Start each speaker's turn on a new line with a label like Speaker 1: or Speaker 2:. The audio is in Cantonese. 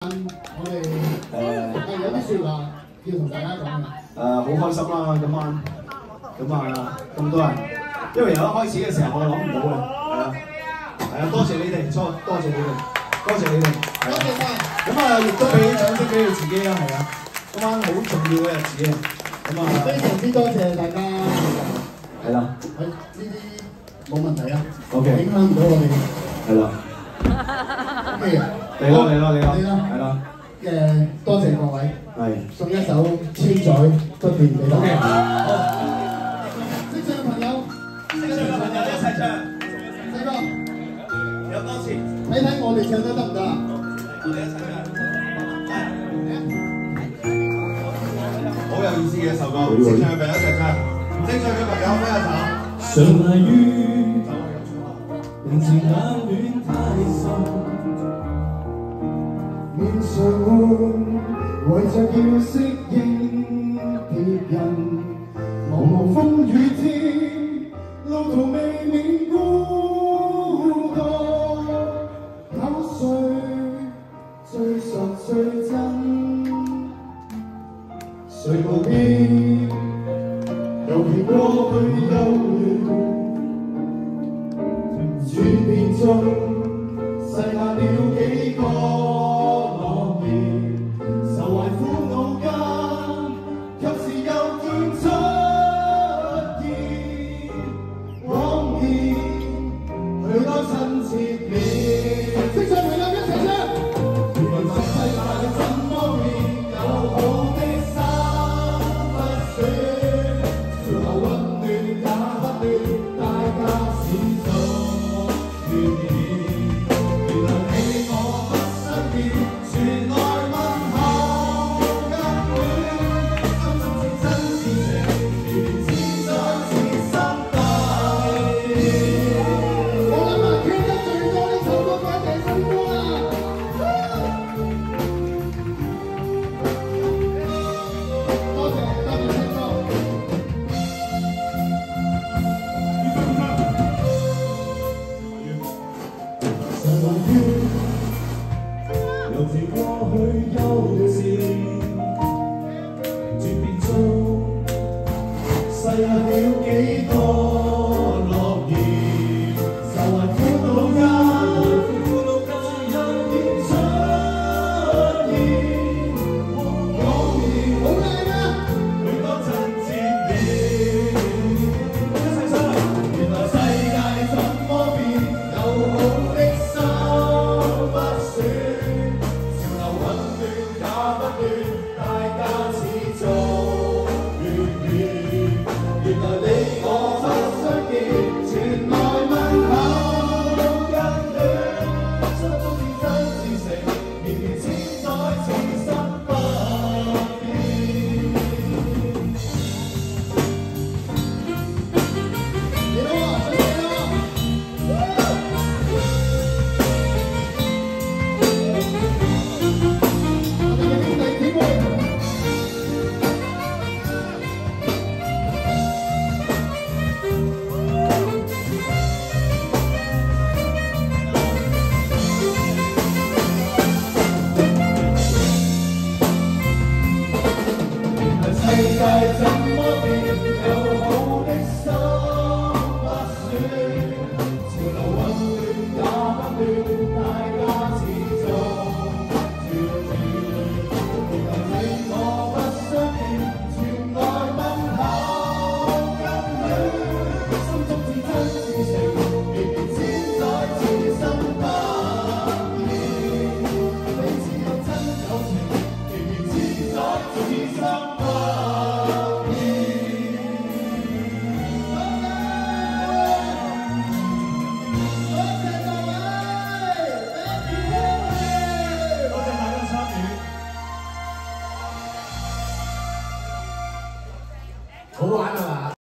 Speaker 1: 我哋有啲説話要同大家講嘅。
Speaker 2: 好開心啦！今晚咁多人，因為由一開始嘅時候我諗唔到嘅，係啊，多謝你哋，多謝你哋，多謝你哋，多謝晒。咁亦都俾掌聲俾你自己啦，係啊，今晚好重要嘅日子啊，咁非
Speaker 1: 常之多謝大家，
Speaker 2: 係啦，
Speaker 1: 呢啲冇問題啊
Speaker 2: ，OK，
Speaker 1: 影響唔到我哋，
Speaker 2: 係啦。
Speaker 1: 咩啊？
Speaker 2: 嚟啦！
Speaker 1: 多謝各位，
Speaker 2: 係
Speaker 1: 送一首千載不變俾大家。好，識唱嘅朋友一齊唱。細哥，有歌詞，睇睇我哋唱得得唔得啊？我哋一齊唱。好有意思嘅一首歌，識唱嘅朋友一齊唱，唔識唱嘅朋友揮下手。常埋於平靜冷暖太深。面上換，為着要適應別人，茫茫風雨天，路途未免孤獨，口水最純最真，誰無邊又見過去幽戀，轉變中細下了幾個。又似過去幽